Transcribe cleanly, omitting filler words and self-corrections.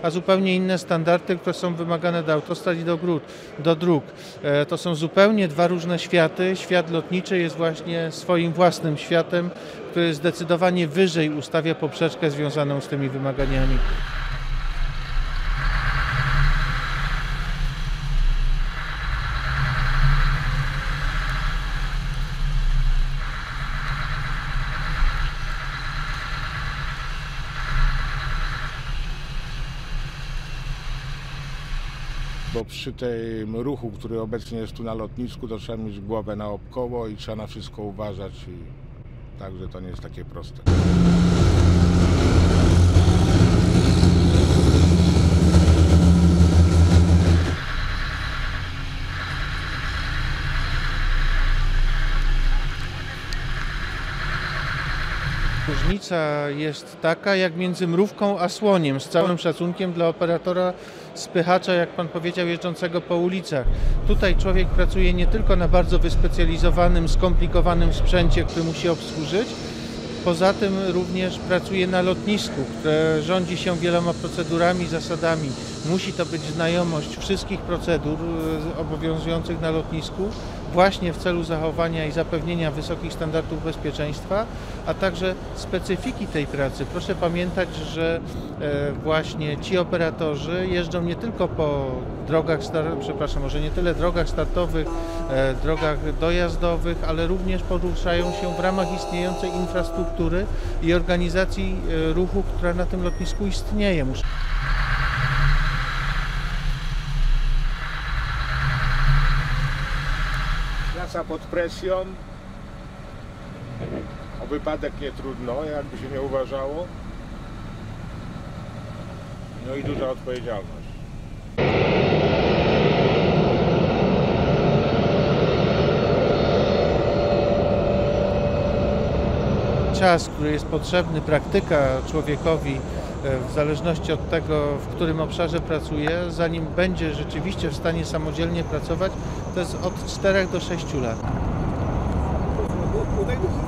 a zupełnie inne standardy, które są wymagane do autostrad i do dróg. To są zupełnie dwa różne światy. Świat lotniczy jest właśnie swoim własnym światem, który zdecydowanie wyżej ustawia poprzeczkę związaną z tymi wymaganiami. Bo przy tym ruchu, który obecnie jest tu na lotnisku, to trzeba mieć głowę naokoło i trzeba na wszystko uważać. Także to nie jest takie proste. Różnica jest taka jak między mrówką a słoniem, z całym szacunkiem dla operatora spychacza, jak pan powiedział, jeżdżącego po ulicach. Tutaj człowiek pracuje nie tylko na bardzo wyspecjalizowanym, skomplikowanym sprzęcie, który musi obsłużyć, poza tym również pracuje na lotnisku, które rządzi się wieloma procedurami, zasadami. Musi to być znajomość wszystkich procedur obowiązujących na lotnisku, właśnie w celu zachowania i zapewnienia wysokich standardów bezpieczeństwa, a także specyfiki tej pracy. Proszę pamiętać, że właśnie ci operatorzy jeżdżą nie tylko po drogach, może nie tyle drogach startowych, drogach dojazdowych, ale również poruszają się w ramach istniejącej infrastruktury i organizacji ruchu, która na tym lotnisku istnieje. Praca pod presją, o wypadek nie trudno, jakby się nie uważało. No i duża odpowiedzialność. Czas, który jest potrzebny, praktyka człowiekowi, w zależności od tego, w którym obszarze pracuje, zanim będzie rzeczywiście w stanie samodzielnie pracować, to jest od 4 do 6 lat.